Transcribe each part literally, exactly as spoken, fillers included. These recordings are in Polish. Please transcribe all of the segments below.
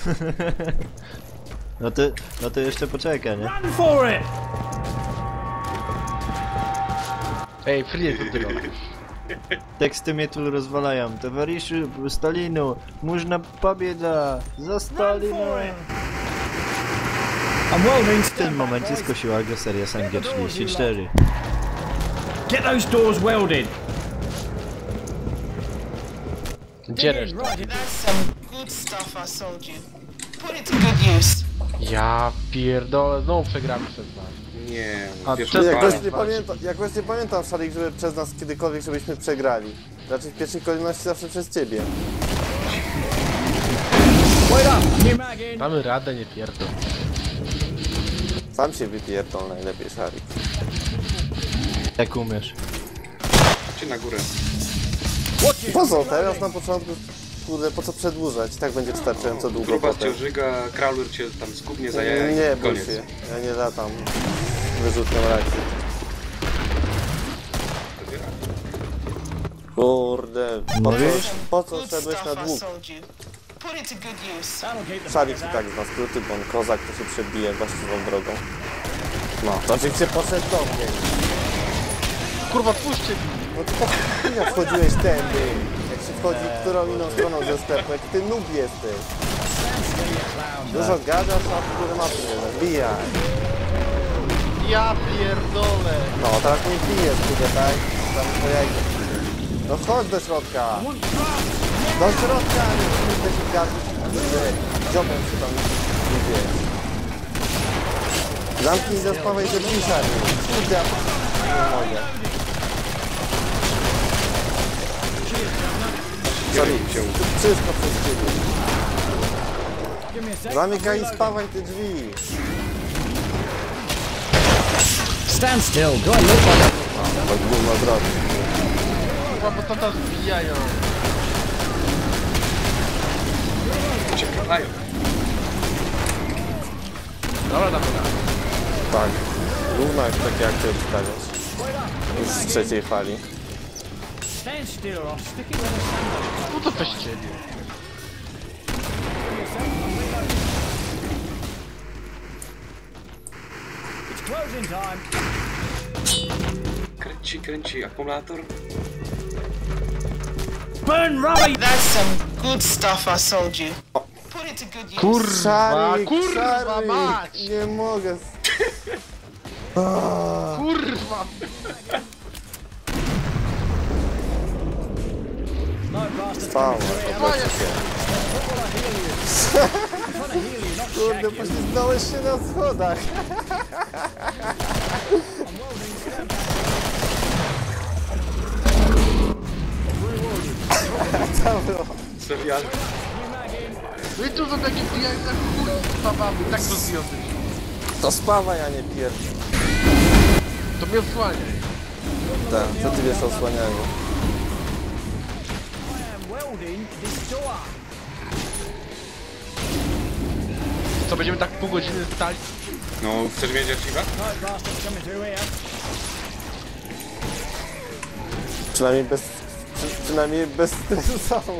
No to, no to jeszcze poczekaj, nie? Run for it! Ej, free to tylko. Teksty mnie tu rozwalają. Towarzyszu Stalinu, można pobieda! Za Stalina! I'm welding. W tym momencie skosiła go seria S M G trzydzieści cztery. Get those doors welded. Gdzie reszta? That's some good stuff I sold you. Put it to good use. Ja pierdolę, znowu przegramy przez was. Nie, A pierwszy przez- raz. Jakoś nie, pamiętam, jakoś nie pamiętam, Szalik, żeby przez nas kiedykolwiek żebyśmy przegrali. Raczej w pierwszej kolejności zawsze przez ciebie. Wait up. New mag in. Mamy radę, nie pierdol. Sam się wypierdol najlepiej, Szalik. Jak umiesz. Chodźcie na górę. Po co teraz na początku, kurde, po co przedłużać? I tak będzie wystarczająco długo Grupa potem. cię żyga, Kraulur cię tam skubnie za jaja Nie, i bój koniec. się. Ja nie latam wyrzutnią rakiet. Kurde, po co, po co Good szedłeś stuff na I dług? sold you. Put it to good use. That'll keep the Szalik fuckers i tak out. zna skróty, bo on kozak to się przebije właściwą drogą. No, to oczywiście poszedł do mnie. Kurwa, puśćcie mi! No to tak jak wchodziłeś tędy, jak się wchodzi którą inną stroną ze sklepu, jak ty noob jesteś. Dużo gadasz, a w ogóle mapy nie zabijaj. Ja pierdolę! No, teraz nie pijesz, kurde, tak? Tam po jajku. No chodź do środka. Do środka, nie kurde się gadzić. Dziobem się tam nie wiesz. Zamknij do spawej do pisarni. Kurde, nie mogę. Sorry, wszystko przez ciebie. Give me a sec. Zamykaj i spawaj te drzwi. Stand still. Do I look like a... To gówno zrobić. Kurwa, bo to nas wbijają. Cię kapają. Dobra, damy radę. Tak. Gówno jak takie jak ty obstawiasz. Już z trzeciej fali. Stand still or I'll stick it where the sun No to weź ciebie. It's closing time. Kręci, kręci akumulator. Burn rubbish. That's some good stuff I sold you. Put it to good use. Kurwa, Szarik, kurwa Szarik, mać! nie mogę. Kurwa! No bastards. Spała. Maja Kurde, poślizgnąłeś się na schodach. Co było? Serial. No i tu są takie pijajka kurwa mamy, tak to związać. To spawa, ja nie pierdolę. To mnie osłaniaj. Tak, co ty wiesz o osłanianiu? I am welding this door. Co, będziemy tak pół godziny stali? No, chcesz mieć archiwa? No bastards coming through here. Przynajmniej bez... Przy, przynajmniej bez stresowo.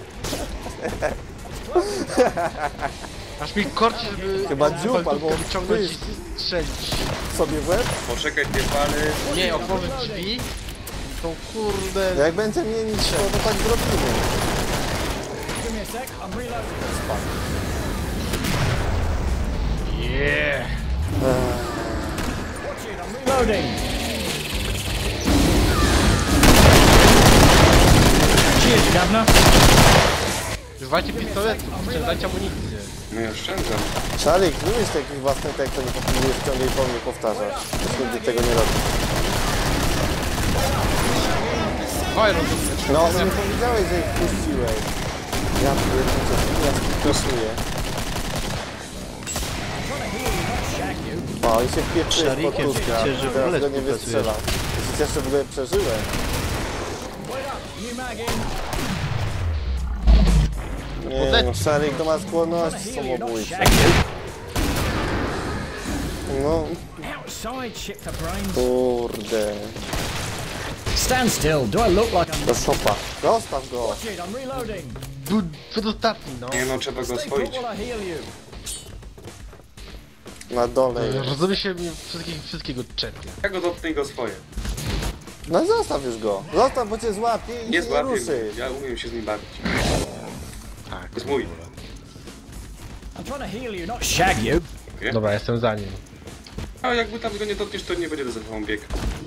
Aż mi korci, żeby... Chyba żeby dziób waltówkę albo wyciągnąć pysk. i strzelić. Sobie w łeb? Poczekaj dwie fale. Nie, otworzyć drzwi. To kurde... Jak będzie mieli to, to tak zrobimy. Give me a sec. I'm reloading. Yeah! Watch it. I'm reloading. Cheers, governor. Używajcie pistoletu, oszczędzajcie amunicję. No ja oszczędzam. Szalik, lubisz taki własny tekst, to nie powinniesz ciągle i po mnie powtarzać. Już nigdy tego nie robisz. Dawaj rozumiem. No, ale nie powiedziałeś, że ich puściłeś. Ja pierdolę, ja spikusuję. O, i się wpieprzyłeś pod Szarikiem krótkę, widzicie, że w teraz ogóle go nie współpracujesz. wystrzela. Jeśli jeszcze w ogóle przeżyłem. New mag in. Nie, no Szarik to ma skłonności samobójcze. No, Outside shit for brains. kurde. Stand still. Do I look like I'm... Do szopa. Zostaw go. Watch it. I'm reloading. był przedostatni, no. Nie no, trzeba go oswoić. While I heal you. Na dole jest. Rozumie się mnie wszystkich, wszystkiego czepie. Ja go dotknę i go swoje. No zostaw już go. Zostaw, bo cię złapie i Nie się nie złapię ruszy. go. Ja umiem się z nim bawić. Tak. To jest mój. I'm trying to heal you, not shag you. Okay? Dobra, jestem za nim. A jakby tam go nie dotkniesz, to nie będzie za tobą bieg.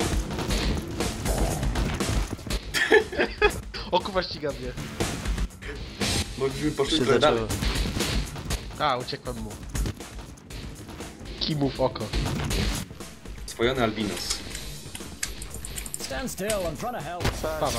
O kurwa, ściga mnie. Bo byśmy poszli Się trochę dalej. zaczęło. A, uciekłem mu. Kimu w oko. Swojony albinos. Stand still, I'm trying to help. Spadam.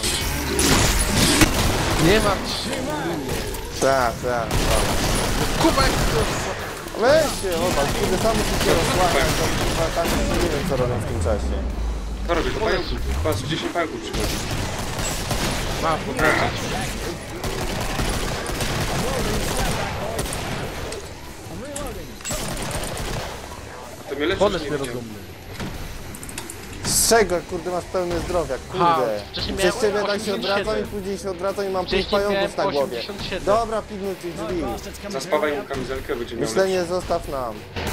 Nie ma. Tak, tak. Kurwa, jak to... Weź się, chłopak, kiedy sam musisz się rozłapać, to chyba tam nie wiem co robią w tym czasie. Co robię? To pająków. Patrz, dziesięć pająków przychodzi. Ma, poprawiać. To mnie leczysz, Podles nie mnie widziałem. rozumny. Z czego, kurde, masz pełne zdrowia, Ha, kurde. wcześniej Przez miałem ciebie tak się osiemdziesiąt siedem. odwracam i później się odwracam i mam pięć Wcześniej pająków na miałem głowie. osiemdziesiąt siedem. Dobra, pilnuj tych drzwi. Bastards coming Zaspawaj through mu here. kamizelkę, będzie miał lepszy. Myślenie zostaw nam.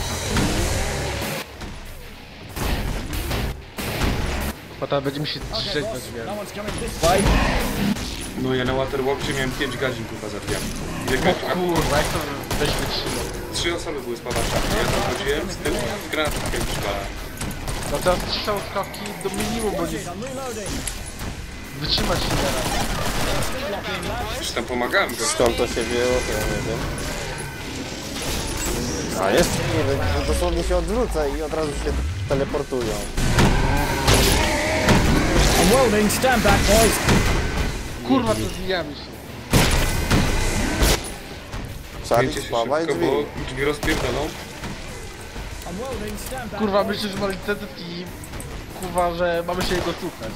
Bo tam będziemy się Okay, drzeć na boss, drzwiach. no one's coming this way. No ja na Waterwalkie miałem pięć gadzin kurwa za drzwiami. Ile O gadzin? A kurwa, jak to weź wytrzymał. trzy osoby były spawaczami. Ja tam chodziłem z tyłu z granatkiem przywalałem. No teraz trzy skawki do minimum, bo nie I'm reloading. wytrzymać się teraz. Przecież tam pomagałem go. Skąd to się wzięło, to ja nie wiem. A jeszcze nie wiem, że dosłownie się odwrócę i od razu się teleportują. I'm welding, stand back, boys. Kurwa, to zwijamy się. Szalik, Wiecie się spawaj szybko, drzwi. bo drzwi rozpierdolą. I'm welding, stand back. Kurwa, boys. myślisz, że mamy licencję i... Kurwa, że mamy się jego słuchać.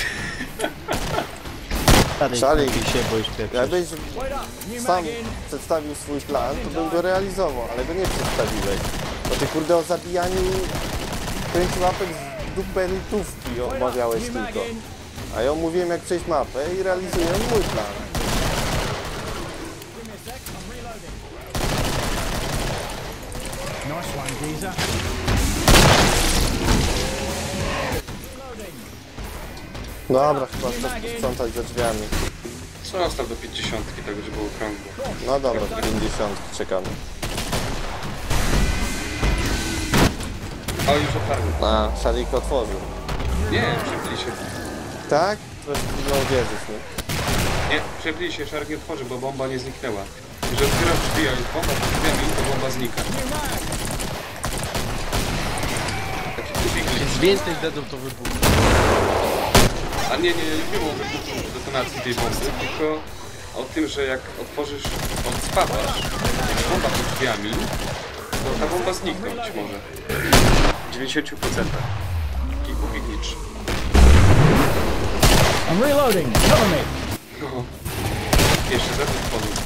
Stary, Szalik. napij się, bo już pierwszy. Jakbyś Wait up, new sam mag in. przedstawił swój plan, to bym go realizował, ale go nie przedstawiłeś. Bo ty kurde o zabijaniu pięć łapek z dupelitówki Wait up, omawiałeś new mag tylko. in. A ja mówiłem jak przejść mapę i realizuję mój plan. Give me a sec, I'm reloading. Nice one, geezer. Reloading. Dobra, chyba chcę posprzątać za drzwiami. Zostaw do pięćdziesiątki, tak żeby było okrągło. No dobra, do pięćdziesiątki czekamy. O, już otwarły. A, Szalik otworzył. Nie, przebili się. Tak? Troszkę nie uwierzyć, nie? Nie, przebili się, Szarek nie otworzy, bo bomba nie zniknęła. Jeżeli otwierasz drzwi, a jest bomba pod drzwiami, to bomba znika. Taki tupik. Jest więcej zedów to wybuchu. A nie, nie, nie było wybuchu detonacji tej bomby, tylko o tym, że jak otworzysz, odspadasz, jak bomba pod drzwiami, to ta bomba zniknąć może. W dziewięćdziesięciu procentach. Taki tupik nicz. I'm reloading, cover me. No. Jeszcze zedów wchodzą.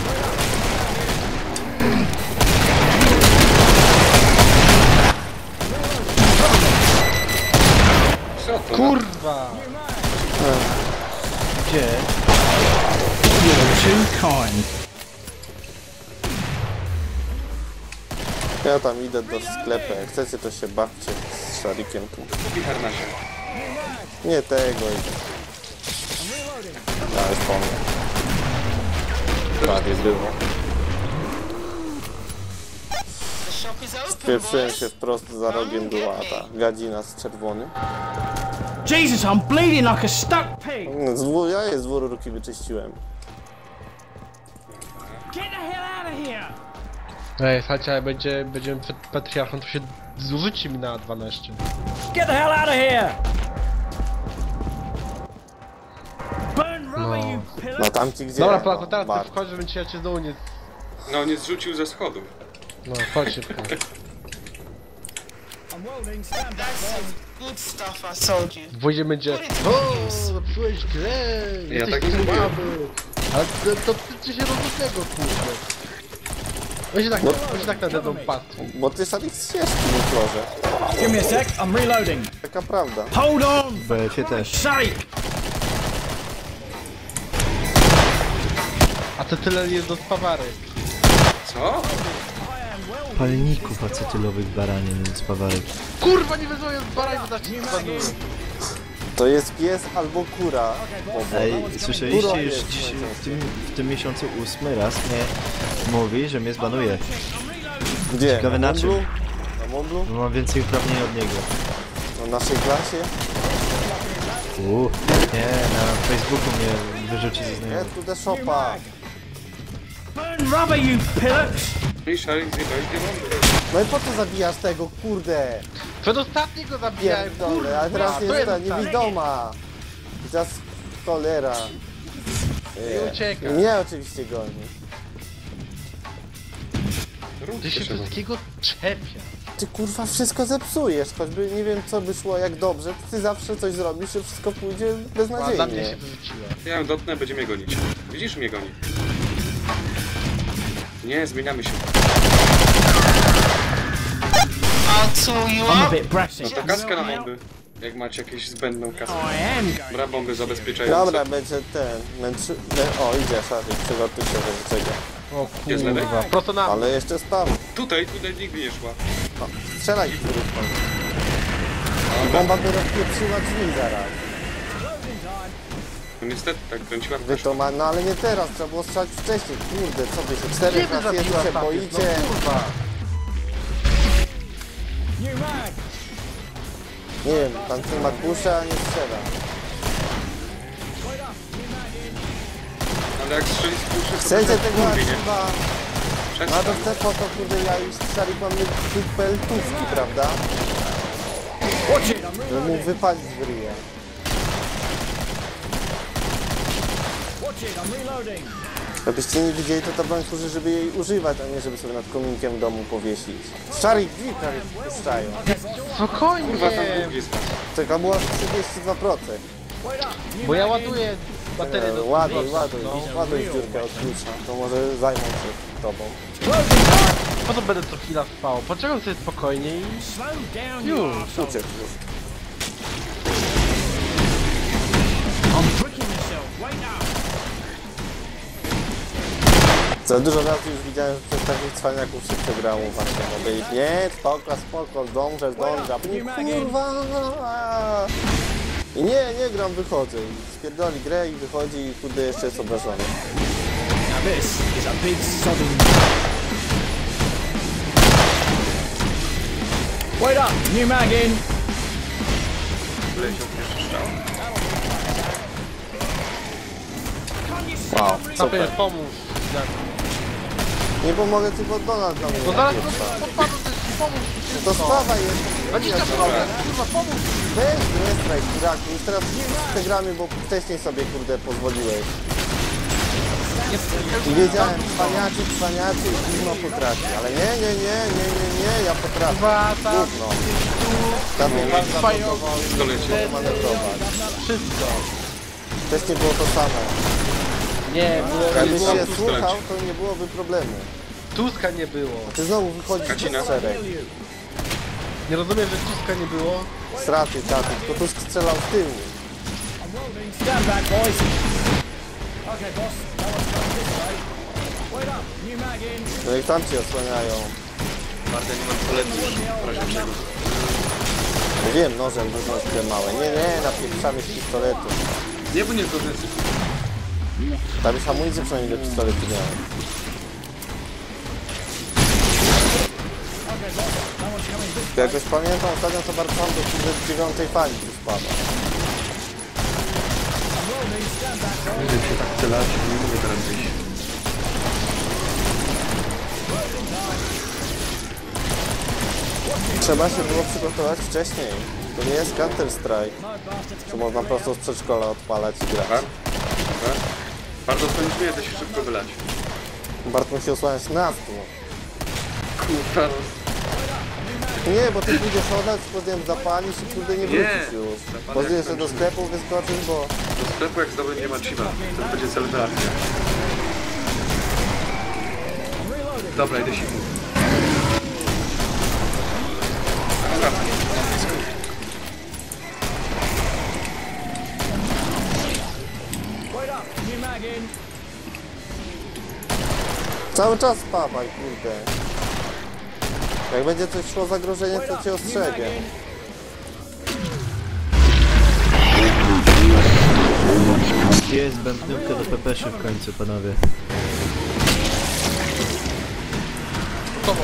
Co to? Kurwa! Gdzie? You're too kind. Ja tam idę do sklepu, jak chcecie to się bawcie z Szarikiem tu. Kupi harnasia. Nie tego idę. A, już po mnie. Prawie było. The shop is open, Pieprzyłem boys. się wprost za rogiem, była ta gadzina z czerwonym. Jesus, I'm bleeding like a stuck pig. No, z dwu, ja je z dwóch ruki wyczyściłem. Get the hell out of here. Ej, słuchajcie, jak będzie, będziemy przed patriarchą, to się zużyci mi na dwanaście. Get the hell out of here. Burn rubber, No. you pillar. No tam ci gdzie? Dobra, no, Polaku, teraz ty Bart. wchodź, żebym cię, ja cię znowu nie... No, nie zrzucił ze schodów. No, chodź szybko. I'm welding, stand back, That's boys. some good stuff I sold you. Wojdzie będzie... O, zepsułeś grę! Ja Jesteś tak nie mówiłem. słaby! Ale to, to przecież się rozumnego, kurde. On się tak, on się tak nade mną patrzy. Bo ty Szarik siesz w tym florze. Give me a sec, I'm reloading. Taka prawda. Hold on. W B F-ie też. Sorry. A to tyle jest do spawary. Co? Palników acetylowych baranie, nie spawarek. Kurwa, nie wezmę z baraj, bo zacznie spadnąć. To jest pies albo kura. Ej, słyszeliście Kura już jest dziś, w najczęściej. tym, w tym miesiącu ósmy raz mnie mówi, że mnie zbanuje. Gdzie? Ciekawe na na czym? Moblu? Na Moblu? Bo mam więcej uprawnień od niego. Na naszej klasie? Uuu, nie, na Facebooku mnie wyrzuci ze Nie, znajomych. tu the shopa. Burn rubber, you pillocks! I Sharing zjebałeś dwie bomby. No i po co zabijasz tego, kurde? Przedostatni go zabijałem, Pierdolę, ale teraz to jest ta jest tak. niewidoma. I teraz cholera. I ucieka. I mnie oczywiście goni. Rób Ty się trzeba. wszystkiego czepia. Ty kurwa wszystko zepsujesz, choćby nie wiem co by szło jak dobrze, to ty zawsze coś zrobisz i wszystko pójdzie A dla mnie beznadziejnie. się wyrzuciła. Ja ją dotknę, będzie mnie gonić. Widzisz, mnie goni. Nie, zmieniamy się. I'll tool you I'm a up. bit brassy. No to kaska na bomby. Jak macie jakieś zbędną kaskę. I am going. Bra bomby zabezpieczające. Dobra, będzie ten, męczy... mę- O, idzie Szary, przygotuj się do niczego. O Jest lewej? kurwa, prosto na mnie. Ale jeszcze spawn. Tutaj, tutaj nigdy nie szła. No, strzelaj któryś tam. Dobra. Bomba by rozpieprzyła drzwi zaraz. No niestety, tak kręciła w Wy to ma... No ale nie teraz, trzeba było strzelać wcześniej. Kurde, co wy się Gdzie czterech by raz zabiła jeszcze statyw? boicie? No kurwa. New mag. Nie wiem, pan ten ma kuszę, a nie strzela. Ale jak strzeli z puszy, to Chcecie tak tego mówi, nie? archiwa? No Przestań. to chcę po to, kurde, ja już strzeli mamy peltówki, prawda? Watch it, I'm Żeby reloading. mógł wypalić w ryję. Watch it, I'm reloading. Żebyście nie widzieli, to ta broń służy, żeby jej używać, a nie żeby sobie nad kominkiem w domu powiesić. Szary drzwi prawie puszczają. Spokojnie. Kurwa, tam długi jest. Czeka była trzydzieści dwa procent. Wait up. New Bo ja mag in. ładuję baterię E, do ładuj, ładuj, No. ładuj w dziurkę od klucza. To może zajmą się tobą. Po to będę co chwila spał. Poczekam sobie spokojnie i... Slow down, you Już, arsehole. Uciekł już. I'm tricking myself. Wait up. Za dużo razy już widziałem, że przez takich cwaniaków się przegrało właśnie. Mogę ich, nie, spoko, spoko, zdążę, zdążę, a później kurwa. I nie, nie gram, wychodzę. I spierdoli grę i wychodzi i kurde jeszcze jest obrażony. Now this is a big sodden. Wait up. New mag in. Leciał pierwszy strzał. Wow, Sapie, super. pomóż. Nie pomogę, tylko Donald dla mnie. No zaraz napieprza. podpadł też ci pomóż. To sprawa jest. dwadzieścia procent, kurwa, pomóż. Weź, nie straj, kuraku. Już teraz te gramy, bo wcześniej sobie kurde pozwoliłeś. I wiedziałem, cwaniaczy, cwaniaczy i gówno potrafi. Ale nie, nie, nie, nie, nie, nie, ja potrafię. Kurwa, tam, Gówno. Tam mnie pan zamontował i Doleciał. mogę manewrować. wszystko. Wcześniej było to samo. Nie, było, nie Jakbyś było. się słuchał, to nie byłoby problemu. Tuska nie było. Ty znowu wychodzisz Kacina. z szereg. Nie rozumiem, że Tuska nie było. Straty, taty, tylko Tusk strzelał w tył. Stand back, boys. Okay, boss. No one's coming this way. Wait up. New mag in. No i tam cię osłaniają. Marta nie ma poletu już, w razie czego. Ja wiem, nożem wyznać te małe. Nie, nie, napieprzamy z pistoletu. Nie, bo nie zgodny z... Tam już amunicję przynajmniej do pistoletu miałem. To jakoś pamiętam, ostatnio to bardzo do kurde dziewiątej fali tu spada. Będę się tak celać, nie mogę teraz wyjść. Trzeba się było przygotować wcześniej. To nie jest Counter Strike, co można prosto z przedszkola odpalać i grać. Tak? Tak? Bardzo to nie śmieję, da się szybko wylać. Bart musi osłaniać nas tu. Kurwa, no. Nie, bo ty pójdziesz oddać, potem zapalisz i kurde nie wrócisz już. zapalę Potem jak jeszcze do skończymy. sklepu wyskoczysz, bo... Do sklepu jak zdobędzie Machiwa, to będzie celebracja. Dobra, idę się. Wait up. New mag in. Cały czas spawaj, kurde. Jak będzie coś szło zagrożenie, to cię ostrzegę. Jest bębnówka do pepeszy w końcu, panowie. Tobą.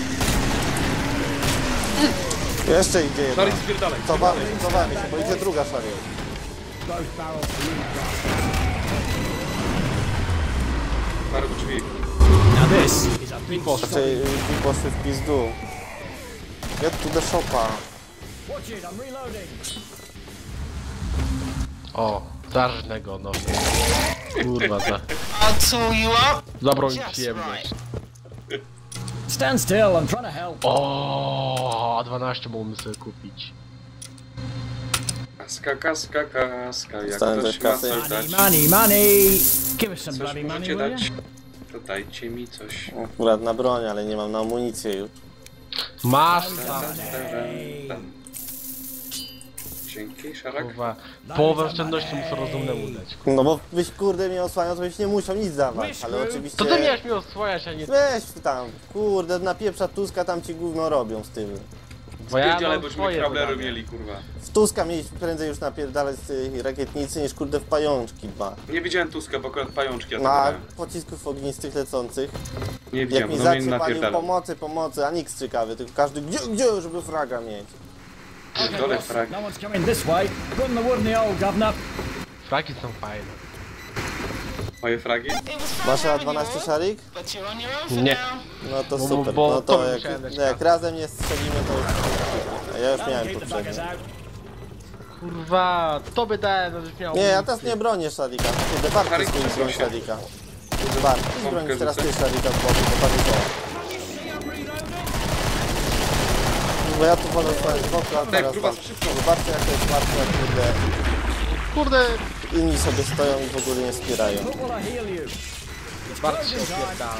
Jeszcze idzie jedna. Szary, spierdalaj. Cofamy, cofamy się, bo idzie druga szary. Parę drzwi. Now this is a big shot. Znaczy, i poszły w pizdu. Get to the shopa. Watch it, I'm reloading. O, zarżnę go, no. Kurwa, za... I'll tool you up. Zabrał mi Just przyjemność. right. Stand still, I'm trying to help. O, dwanaście mógłbym sobie kupić. Kaska, kaska, kaska, jak Stanę ktoś też ma kasy. coś dać, Money, money. Give us some coś bloody money, możecie will dać, you? to dajcie mi coś. Akurat na broń, ale nie mam na amunicję już. Masz Tam, tam, tam, tam. Dzięki, Szarak. kurwa. Połowę oszczędności muszę rozumnemu dać. No bo byś kurde mnie osłaniał, to byś nie musiał nic dawać, ale oczywiście... To ty miałeś mi osłaniać, a nie... Weź tam, kurde, na pieprza Tuska tam ci gówno robią z tym. Bo ja Spierdzielaj, mam bośmy swoje Crawlery zadanie. mieli, kurwa. W Tuska mieliśmy prędzej już napierdalać z tej rakietnicy niż kurde w pajączki dwa. Nie widziałem Tuska, bo akurat pajączki Na atakowałem. pocisków ognistych lecących. Nie Jak widziałem, mi no mnie zacznie palił napierdalał. pomocy, pomocy, a nikt ciekawy, tylko każdy gdzie, gdzie, żeby fraga mieć. Okay, Dole boss, frag. no one's coming this way. Put in the wood in the hole, governor. Fraki są fajne. Moje fragi? It was fun Masz having dwanaście you, szarik? but you're on your own for Nie. now. No to Bo- super, bo no to to bym jak, musiałem dać jak kasę. razem nie strzelimy, to już... A ja już That'll miałem keep the buggers poprzednio. out. Kurwa, tobie dałem, żebyś miał... Nie, ja teraz nie bronię szarika. Kurde, Bart Szarik, jest przesuń broń się. szarika. Bart, ty Pompkę bronisz teraz ty rzucę. szarika z boku, to bardziej to. Bo ja tu wolę swoje z boku, a teraz gruba, tam. szybko. Zobaczcie jak to jest łatwe, jak kurde. Kurde, Inni sobie stoją i w ogóle nie wspierają. What will I heal you? bardzo się opierdala.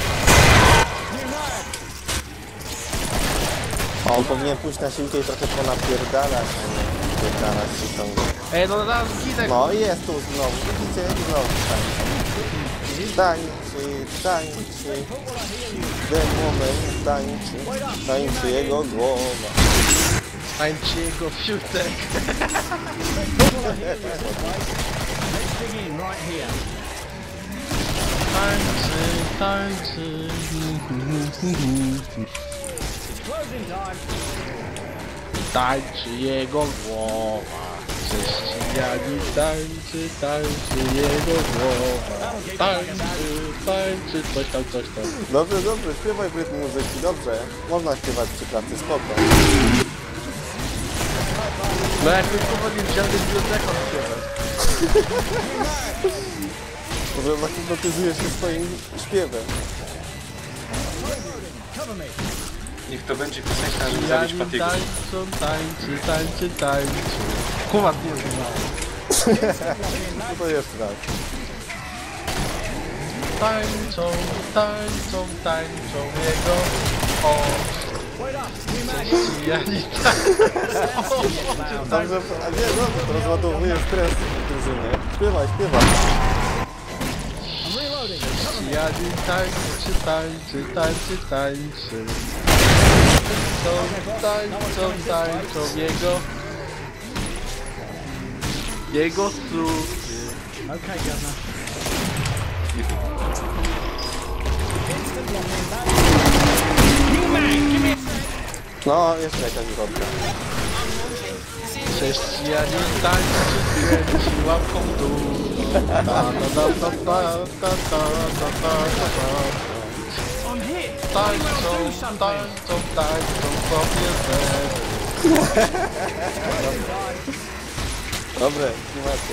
A on powinien pójść na siłkę i trochę ponapierdalać, a nie napierdalać się ciągle. Ej, no zaraz ginę. No i jest tu znowu, widzicie? Znowu tańczy. Tańczy, tańczy. Ten moment tańczy. Tańczy jego głowa. Tańczy jego fiutek. Dig in right here. Tańczy, tańczy. Closing time. Tańczy jego głowa. Chrześcijanin tańczy, tańczy jego głowa. Tańczy, tańczy, coś tam, coś tam. Dobrze, dobrze, śpiewaj w rytm muzyki, dobrze. Można śpiewać przy pracy, spoko. No jak my kurwa nie wziąłem biblioteką śpiewać. Może zahipnotyzujesz się swoim śpiewem. Niech to będzie piosenka, żeby zabić Chrześcijanin Patiego. tańczą, tańczy, tańczy, tańczy. Kuwa nie znam. No to jeszcze raz. Tańczą, tańczą, tańczą jego oczy. Chrześcijanin tańczą. Dobrze, a nie, dobrze, to rozładowuje stres w drużynie. Śpiewaj, śpiewaj. Chrześcijanin tańczy, tańczy, tańczy, tańczy. Tańczą, tańczą, tańczą jego... Jego suki. Okay, governor. No, jeszcze jakaś wrotka. Chrześcijanin tańczy, kręci łapką w dół. Ta, ta, ta, ta, ta, ta, ta, ta, ta, ta, ta. I'm here. Tańczą, tańczą, tańczą sobie ze. Dobre, klimacie.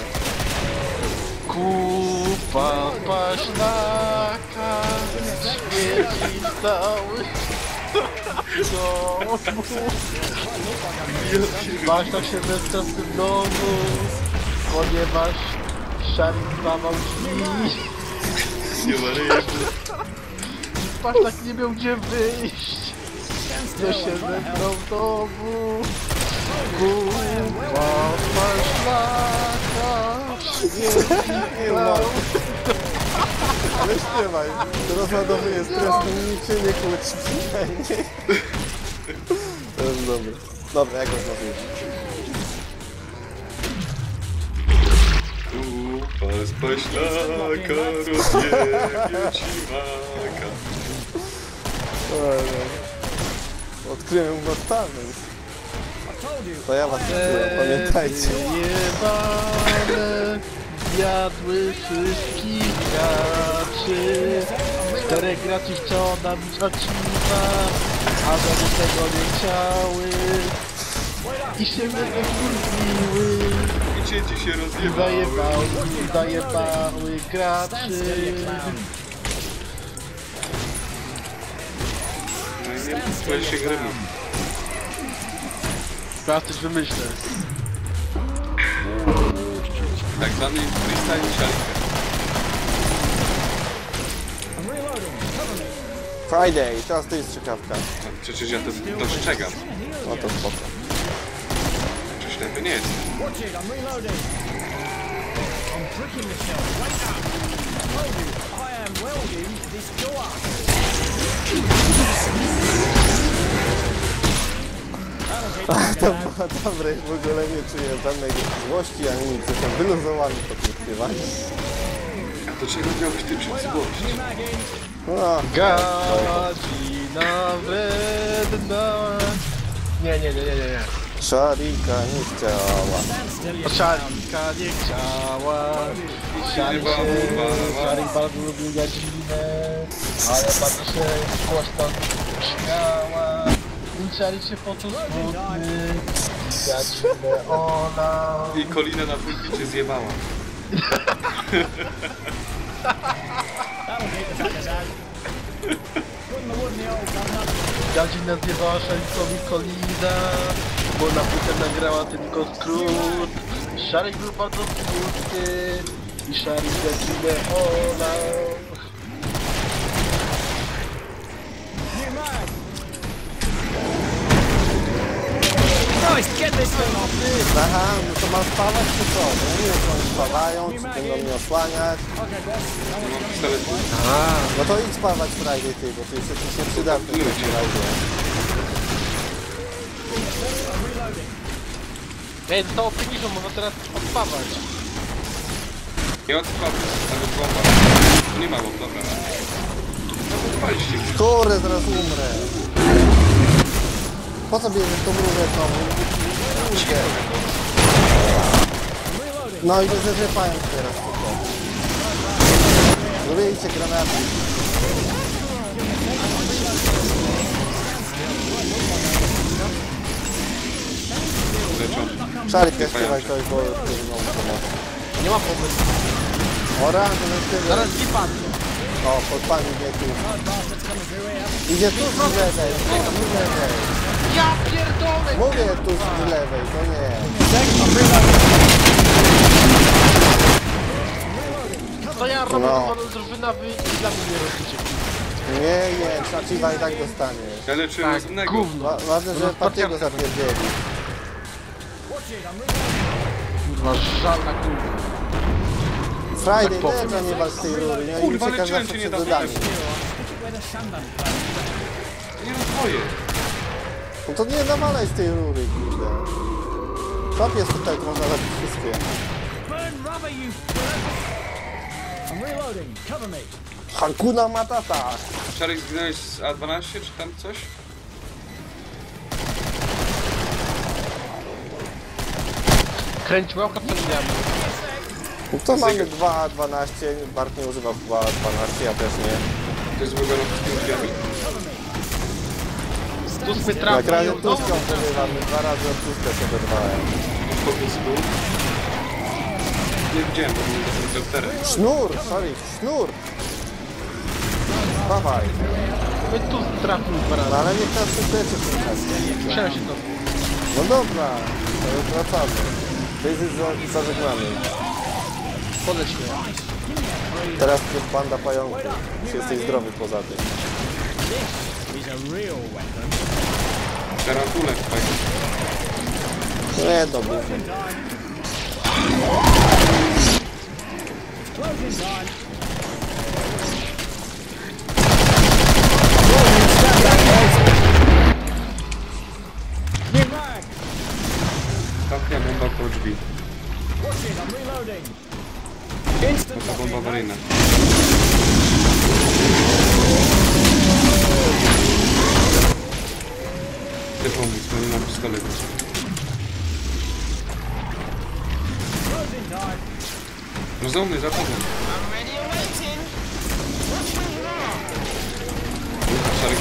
Kupa paślaka świeci cały domu. Baśla się westra w tym domu, ponieważ Szarik zdawał drzwi. Nie ma ryby. Paślak nie miał gdzie wyjść. Nie się zebrał w domu. Kupa paślaka świeci cały Ale śpiewaj. Rozładowuję stres, nikt się nie kłóci przynajmniej. To jest dobre. Dobra, jak rozmawiam? Kupa z paślaka rozjebie ci maka. Odkryłem Mortalment. To ja was odkryłem, pamiętajcie. Jebane, zjadły wszystkich graczy. Czterech graczy chciało nabić odcinka, a do tego nie chciały. I się mnie wkurwiły. I dzieci się rozjebały. Zajebały, zajebały graczy. No i nie słuchaj się gry. Teraz coś wymyślę. Tak zwany freestyle sialkę. Friday, teraz to jest strzykawka. No, przecież ja to dostrzegam. No to spoko. Czy ślepy nie jest? Watch it, I'm reloading. I'm tricking myself. Wake up. I told you, I am welding this door. Ach, to było dobre, w ogóle nie czuję żadnej złości ani nic. Jestem wyluzowany po tym śpiewaniu. A do czego miałbyś ty przed złość? No, Gadzina wredna. Nie, nie, nie, nie, nie. Szarika nie chciała. Szarika nie chciała. Szarik się, Szarik bardzo lubił gadzinę, ale bardzo się głośno śmiała. Szarik się poczuł smutny, gadzinę ona. I Kolina na dwójki cię zjebała. Gadzina zjebała Szarikowi Kolina, bo na płytę nagrała tylko skrót. Szarik był bardzo smutny i Szarik gadzinę olał. Aha, no to mam spawać czy co? No nie wiem, czy oni spawają, czy będą mnie osłaniać. Mam pistolet. No to idź spawać Friday ty, bo ty już jesteś nieprzydatny w takim razie. Ej, zostało pięćdziesiąt, można teraz odpawać. Nie odpadł, nawet bomba. Tu nie ma bomb, dobra. No to odpaliście. Kurde, zaraz umrę. Po co bierzesz tą mrówę znowu? Kurde. No i to zerzepają teraz tylko. Zrobiliście granaty. Leczą. Szarik, śpiewaj coś, bo trudno pomoc. Nie ma pomysłu. Ora, to jest tyle. Zaraz nie padnie. O, pod pani idzie tu. Idzie tu z lewej, tu z lewej. Ja pierdolę! Mówię tu z lewej, to nie. To ja robię No. no. drużyna, wy i dla mnie nie robicie. Nie, nie, Czaciwa i tak dostaniesz. Ja leczyłem Tak, rozumnego. gówno. Wa ważne, że Patiego zapierdzieli. Kurwa, żalna kurwa. Friday Tak też, a nie walcz z tej rury, nie? I Kurwa, uciekasz leczyłem zawsze cię przed niedawno. zadanie. Nie rozwoję. No to nie nawalaj z tej rury, kurde. Top jest tutaj, to można zabić wszystkie. Burn rubber, you I'm reloading. Cover me. Hakuna Matata! Szarek, zginąłeś z A dwanaście czy tam coś? Kręć łapka przed drzwiami. No to mamy dwa A dwanaście, Bart nie używa dwa A dwanaście, ja też nie. To jest złego roku z tymi drzwiami? Tu sobie Jak trafił. razie Tuską przerywamy, dwa razy od Tuskę się oderwałem. Po polsku. Nie widziałem, bo był z helikopterem. Sznur, sorry, sznur! Dawaj, My tu trafił dwa no razy. ale niech nas przyspieczy słychać. Musiałem się to. No dobra, to już wracamy. To jest już zażegnamy. Podeślę. Teraz jest banda pająków. Jeśli jesteś zdrowy poza tym. He's a real weapon. Tarantulek fajny. Nie, dobra. Closing time. awaryjna. Ty pomóc, bo nie mam pistoletu. No za mnie, za tobą. I'm ready and waiting. Szarek,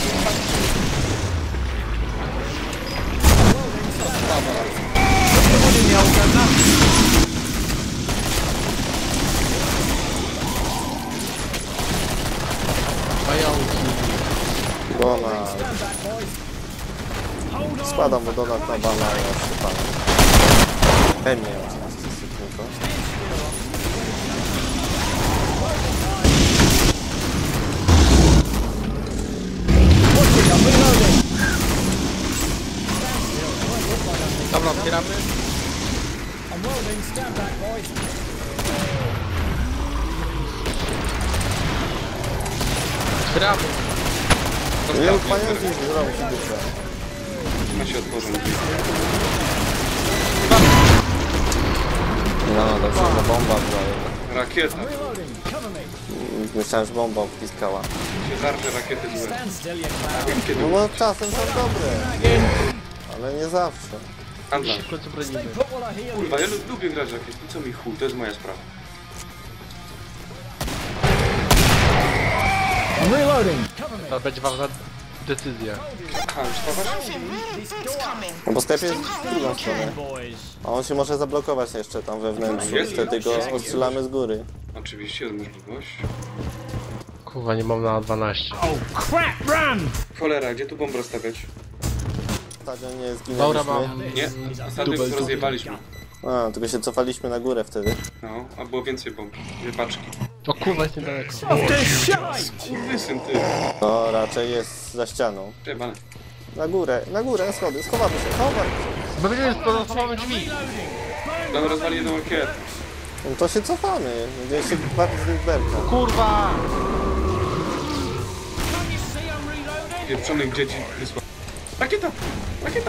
Donat. Spadam mu donat na bana i osypany. Pewnie oczywiście tylko. Dobra, otwieramy. I'm welding. Stand back, boys. Otwieramy. Nie mów pająki, zrobił się duszę. ma się otworzą. No, dobrze, że bomba była jedna. Rakieta. Myślałem, że bomba wpiskała. Się tarcze rakiety złe. Stand still, you clown. Nie wiem kiedy. No, no czasem są dobre. Ale nie zawsze. Handlarz. W końcu bronimy. Put what I hear. Kurwa, ja lu- lubię grać rakiety. Co mi chuj, to jest moja sprawa. I'm reloading. Cover me. To będzie ważna decyzja. A, już spawasz? Something really good's coming. No bo sklepie jest w drugą stronę. Boys. A on się może zablokować jeszcze tam wewnętrznie. Jest. Wtedy go ostrzelamy z góry. Oczywiście, jest możliwość. Kurwa, nie mam na dwanaście. Oh crap! Run! Cholera, gdzie tu bombę stawiać? Stadion nie Dobra, zginęliśmy. mam. Nie, ostatnio Dubel, to rozjebaliśmy. A, tylko się cofaliśmy na górę wtedy. No, a było więcej bomb. Dwie paczki. O kurwa, jest niedaleko. Off this shite! Kurwysyn, ty. No, raczej jest za ścianą. Przejebane. Na górę, na górę, na schody, schowamy się, chowamy się. Bo będziemy spozostawamy drzwi. Tam rozwali jedną rakietę. No to się cofamy. Gdzieś się bardziej z Lindberga. Kurwa! Pieprzonych dzieci wysła. Rakieta! Rakieta!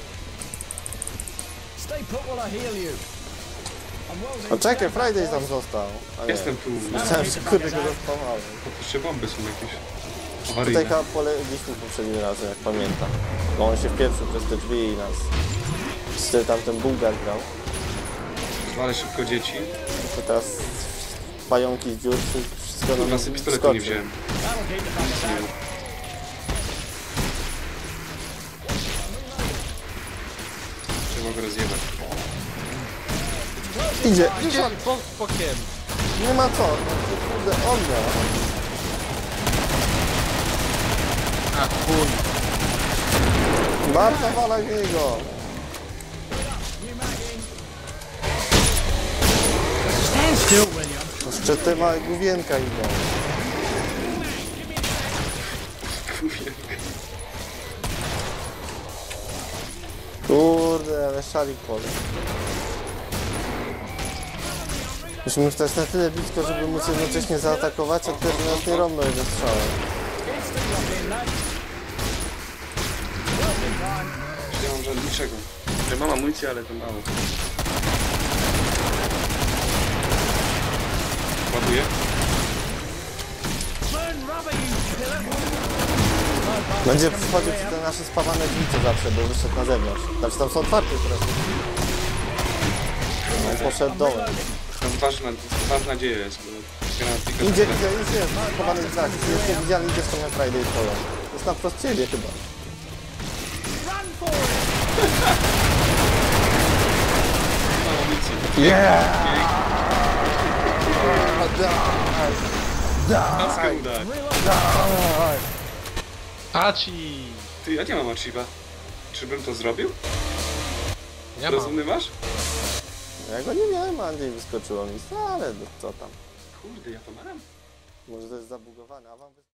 Stay put while I heal you. I'm welding. No czekaj, Friday tam został. A nie. Jestem tu. Myślałem, że kurde go rozpawałem. Jeszcze bomby są jakieś. Tutaj Awaryjne. chyba polegliśmy poprzednim razem, jak pamiętam. Bo on się wpieprzył przez te drzwi i nas... Wtedy tam ten Bułgar grał. Zwalę szybko dzieci. To teraz pająki z dziur, wszystko nam Kurwa, sobie pistoletu nie skoczy. wziąłem. That'll keep the fuckers out. Trzeba go rozjebać. Idzie, Idzie pod bokiem. nie ma co. No, kurde, on miał. A chuj. Bardzo walaj w niego. Stand still, William. Jeszcze te małe główienka idą. Kurde, ale szalik pole. Musimy już też na tyle blisko, żeby móc jednocześnie zaatakować, a wtedy nas nie romną jeden strzałem. Nie mam żadnego niczego. Ja mam amunicję, ale to mało. Ładuję. Będzie przychodził przy te nasze spawane drzwi co zawsze, bo wyszedł na zewnątrz. Znaczy tam są otwarte teraz. No, poszedł dołem. To ważna, ważna nadzieja jest, bo granatika... Idzie, idzie, idzie, w schowanych drzwiach. Jest niewidzialny, idzie z tą Friday twoją. To jest naprost ciebie chyba. Mam amunicję. Yeah! Paskę udać. Aci! Ty, ja nie mam archiwa. Czy bym to zrobił? Ja mam. Rozumny masz? Ja go nie miałem, a Andrzej wyskoczyło mi, ale co tam. Kurde, ja to mam. Może to jest zabugowane, a wam